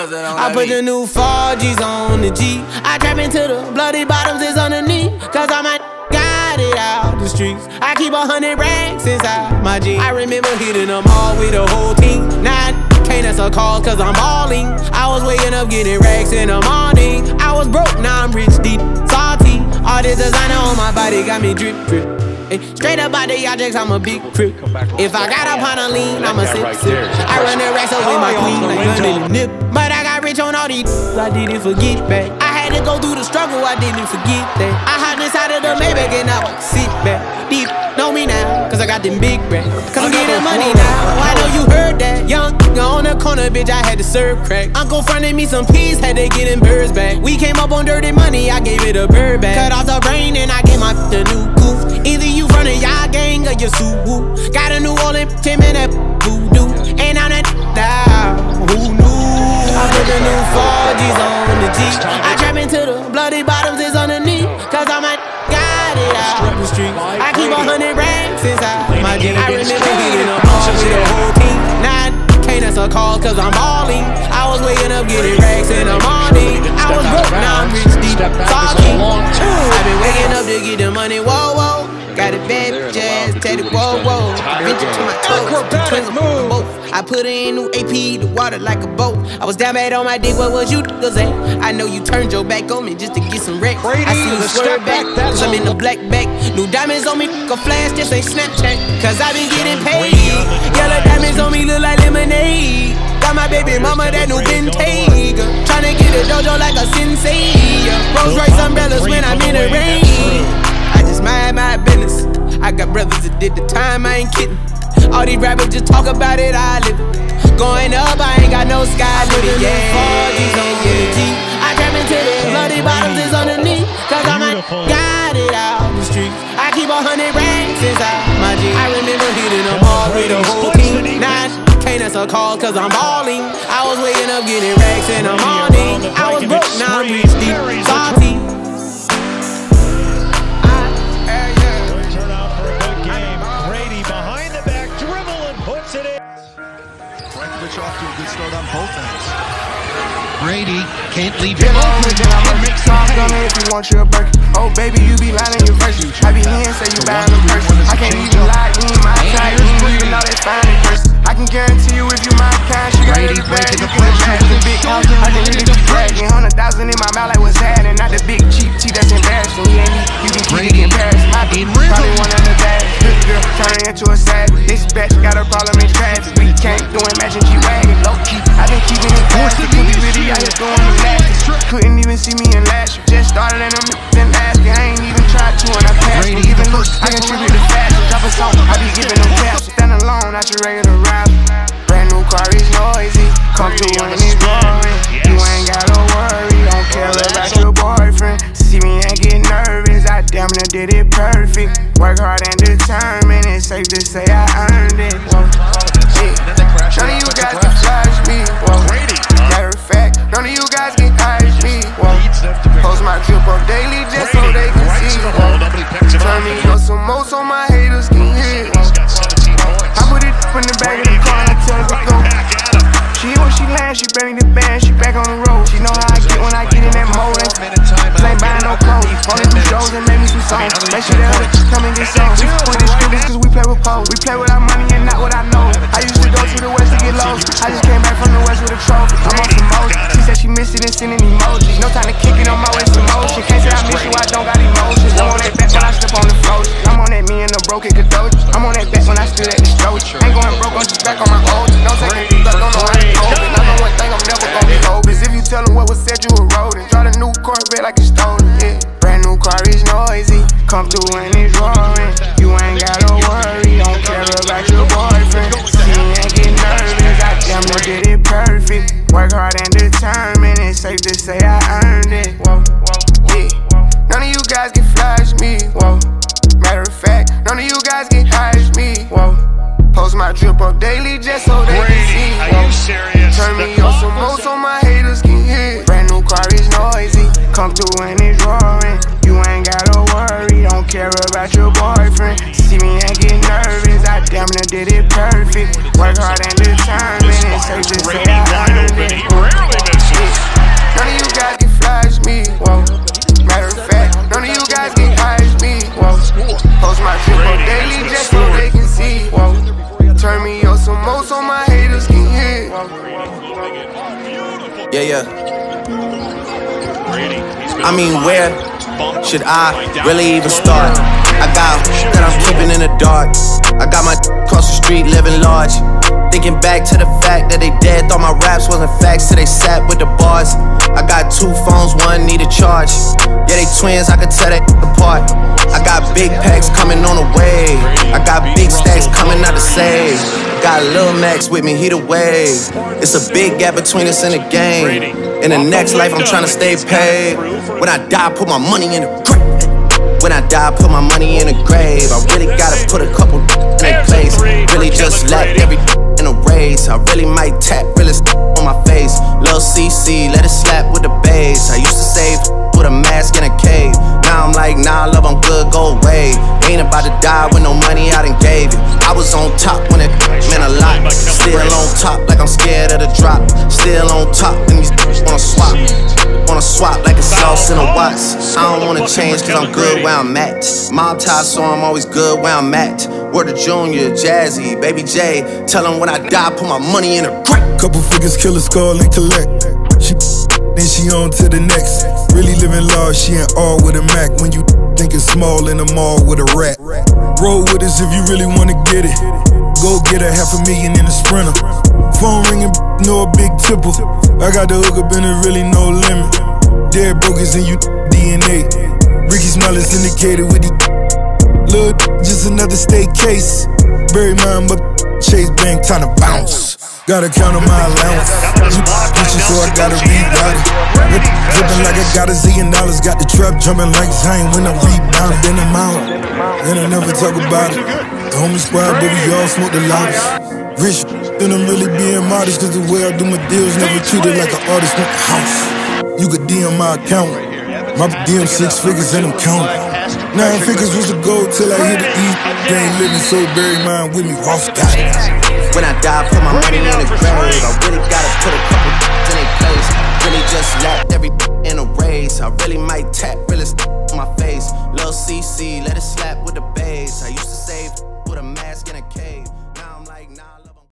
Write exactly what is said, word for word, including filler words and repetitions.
I put the new four G's on the G. I trap into the bloody bottoms is underneath. Cause I might got it out the streets. I keep a hundred racks inside my jeans. I remember hitting them all with the whole team. Now I can't answer calls cause I'm balling. I was waking up getting racks in the morning. I was broke, now I'm rich, deep, salty. All this designer on my body got me drip, drip. Hey, straight up out the objects, I'm a big crip. If I got up on a lean, I'm a sip, sip. I run the racks up with my queen like gun in the nip. But I got rich on all these, I didn't forget back. I had to go through the struggle, I didn't forget that. I hopped inside of the Maybach and I would sit back. Deep, know me now, cause I got them big racks. Cause I'm getting money now, I know you heard that. Young on the corner, bitch, I had to serve crack. Uncle fronted me some peas, had to get them birds back. We came up on dirty money, I gave it a bird back. Cut off the brain and I gave my the new goof. Either you running y'all gang or you Suwu. Got a new Orleans, Tim and that voodoo. And I'm that down, who knew? I put the new four G's on the G. I trap into the bloody bottoms is underneath. Cause I might got it out the street. I keep a hundred racks inside my jeans. I remember hitting them all with the whole team. Now I can't answer calls cause I'm balling. I was waking up getting racks in the morning. I was broke, now I'm rich, deep, salty. I've been waking up to get the money, whoa, whoa. Got a bad jazz, tatted, whoa, whoa. Venture to my toes, two twins on both. I put her in new A P, the water like a boat. I was down bad on my dick, what was you niggas at? I know you turned your back on me just to get some wreck. I see you swerve back, cause I'm in the black back. New diamonds on me, a flash, this ain't Snapchat. Cause I been getting paid. Yellow diamonds on me look like lemonade. Got my baby mama that new Bentayga. Tryna get a dojo like a sensei. Rolls Royce umbrellas when I'm in the rain. I just mind my business. I got brothers that did the time, I ain't kidding. All these rappers just talk about it, I live it. Going up, I ain't got no sky limit. Yeah, four G's on the G. I trap into the bloody bottoms is underneath. Cause I might got it out the streets. I keep a hundred racks inside my jeans. I remember hitting them all with the whole team. Now I can't answer calls cause I'm balling. I was waking up getting racks in the morning. I was broke, now I'm rich, deep, salty. Off to a good start on both ends. Brady can't leave him alone. I'm a soft gunner if you want your burger. Oh baby, you be lying in your verse. I be here and say you buying a purse. I can't even lie, you ain't my type. You ain't even know that fine in person. I can guarantee you if you my kind, she got it bad. You can imagine the big house. I can really be bragging. Hundred thousand in my mouth like what's happening. Not the big cheap tea that's embarrassing. You ain't me, you can keep it in Paris. My bitch probably one of the bad. Good girl turning into a savage. This bitch got a problem in traffic. We can't do imagine G-Wagon. Low key, I been keeping it classy. Could be really out here doing the last. Couldn't even see me in last year. Just started and I'm then asking. I ain't even tried to and I passed. When giving looks, I contribute to fashion. Drop a song, I be giving them caps. Stand alone, not your regular rapper. Brand new car is noisy. Come through and it's roaring. You ain't gotta worry, don't care about your boyfriend. See me and get nervous, I damn near did it perfect. Work hard and determined, it's safe to say I earned it. Whoa. None of you guys can flash me. Whoa. Matter of fact, none of you guys can hide me. Whoa. Post my drip up daily just so they can see. Whoa. Turn me up some more so my haters can hear. I put it in the bag of the car and I tell her to go. She when she lands, she bring me the band, she back on the road. She know how I get when I get in that mode. Ain't buying no clothes, only do shows and make me some songs. Make sure that hood come and get songs. We put this scriptures cause we play with pose. We play with our money and not what I know. I used to go to the west to get lost. I just came back from the west with a trophy. I'm on some motion. She said she missed it and sending emojis. No time to kick it on my waist emotion. Can't say I miss you, I don't got emotions. I'm on that back when I step on the floor. I'm on that me and the broken Kadoji. I'm on that back when I stood at the stroke. Ain't going broke, I'm just back on my old. Don't take it, don't know how to hold it. I know one thing I'm never gonna be old. Is if you tell them what was said, you were rolling. Drive a new Corvette like it's stolen, yeah. Brand new car is noisy. Come through and it's roaring. You ain't gotta worry, don't care about your boyfriend. See me and get nervous, I damn near did it perfect. Work hard and determined, it's safe to say I earned it. Whoa, yeah. None of you guys can flash me. Whoa. Matter of fact, none of you guys can hide me. Whoa. Post my drip up daily just so they can see. Whoa. Turn me up some more so my haters can hear. Brand new car is noisy. Come through and it's roaring. You ain't gotta worry, don't care about your boyfriend. See me and get nervous, I damn near did it perfect. Work hard and determined, it's safe to say I earned it. Trip up daily just so they can see. Whoa. Turn me up some more so my haters can hear. Yeah, yeah. I mean, where should I really even start? I got that I'm keeping in the dark. I got my across the street living large. Thinking back to the fact that they dead, thought my raps wasn't facts till they sat with the bars. I got two phones, one need a charge. Yeah, they twins, I could tell they apart. I got big packs coming on the way. I got big stacks coming out to save. Got Lil Max with me, he the wave. It's a big gap between us and the game. In the next life, I'm trying to stay paid. When I die, put my money in the grave. When I die, put my money in the grave. I really gotta put a couple in their place. Really just let every in a race. I really might tap realest on my face. Lil C C, let it slap with the bass. I used to save with a mask in a cave. Now I'm like, nah, love, I'm good, go away. Ain't about to die with no money I done gave it. I was on top when it meant a lot. Still on top like I'm scared of the drop. Still on top and these wanna swap. Wanna swap like a sauce in a Watts. I don't wanna change cause I'm good where I'm at. Mob tie so I'm always good where I'm at. Word to Junior, Jazzy, Baby J. Tell them when I die, put my money in a grave. Couple figures, kill a skull and collect. She then she on to the next. Really living large, she ain't all with a Mac. When you thinking small in the mall with a rat. Roll with us if you really wanna get it. Go get a half a million in a Sprinter. Phone ringing, no a big tipple. I got the hook up and there really no limit. Dead brokers in you D N A. Ricky Smiley syndicated with the Lil' just another state case. Bury mine but Chase Bank time to bounce. Gotta count on my allowance. You bitches so I gotta reroute it. Drippin' like I got a zillion dollars. Got the trap jumping like Zion when I rebound. Then I'm out and I never talk about it. The homie squad but we all smoke the loudest. Rich and I'm really being modest. Cause the way I do my deals never treated like an artist with the house. You could D M my account. My D M six figures and I'm counting. Nine figures was the goal till I hit the E. They ain't living so bury mine with me. Ross got it. When I die, put my money in the grave. I really gotta put a couple in their place. Really just lapped every in a race. I really might tap realest on my face. Lil C C, let it slap with the bass. I used to save with a mask in a cave.